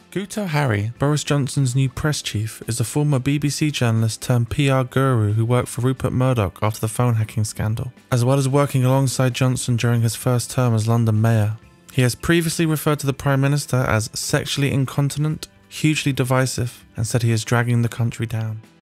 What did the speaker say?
Guto Harry, Boris Johnson's new press chief, is a former BBC journalist turned PR guru who worked for Rupert Murdoch after the phone hacking scandal, as well as working alongside Johnson during his first term as London mayor. He has previously referred to the Prime Minister as sexually incontinent, hugely divisive, and said he is dragging the country down.